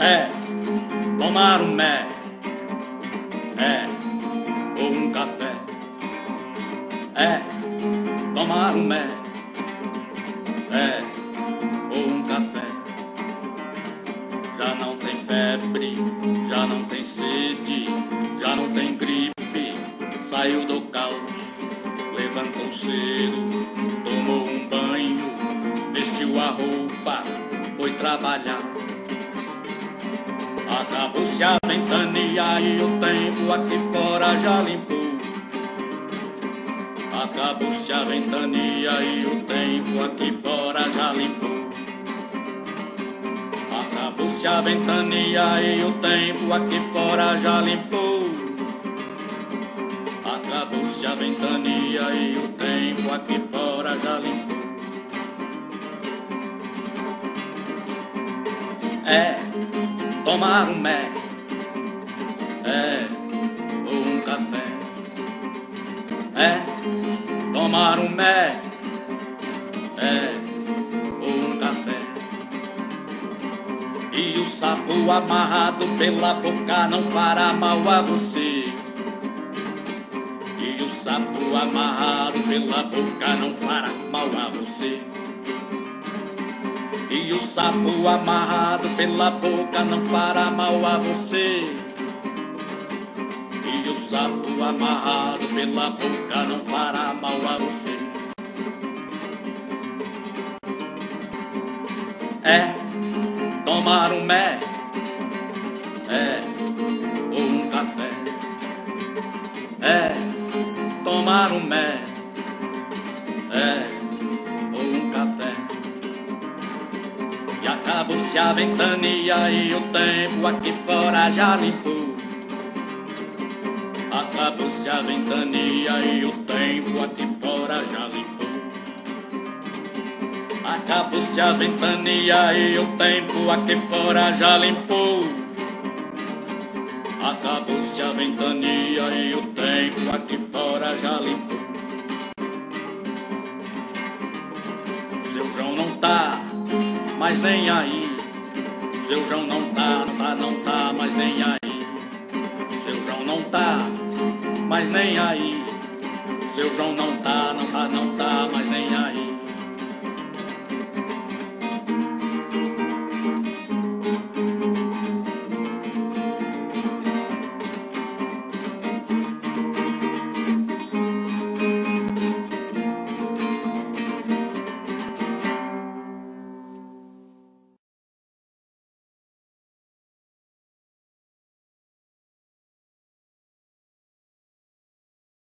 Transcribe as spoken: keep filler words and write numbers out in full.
É tomar um mé, é ou um café, é tomar um mé, é ou um café. Já não tem febre, já não tem sede, já não tem gripe, saiu do caos, levantou cedo, tomou um banho, vestiu a roupa, foi trabalhar. Acabou-se a ventania e o tempo aqui fora já limpou. Acabou-se a ventania e o tempo aqui fora já limpou. Acabou-se a ventania e o tempo aqui fora já limpou. Acabou-se a ventania e o tempo aqui fora já limpou. É tomar um mé, é ou um café, é tomar um mé, é ou um café. E o sapo amarrado pela boca não fará mal a você. E o sapo amarrado pela boca não fará mal a você. E o sapo amarrado pela boca não fará mal a você. E o sapo amarrado pela boca não fará mal a você. É tomar um mé, é ou um café, é tomar um mé, é ou um café. E acabou-se a ventania e o tempo aqui fora já limpou. Acabou-se a ventania e o tempo aqui fora já limpou. Acabou-se a ventania e o tempo aqui fora já limpou. Acabou-se a ventania e o tempo aqui fora já limpou. Seu João não tá mas nem aí, seu João não tá, não tá, não tá, mas nem aí. Seu João não tá, mas nem aí. Seu João não tá, não tá, não tá, mas nem aí.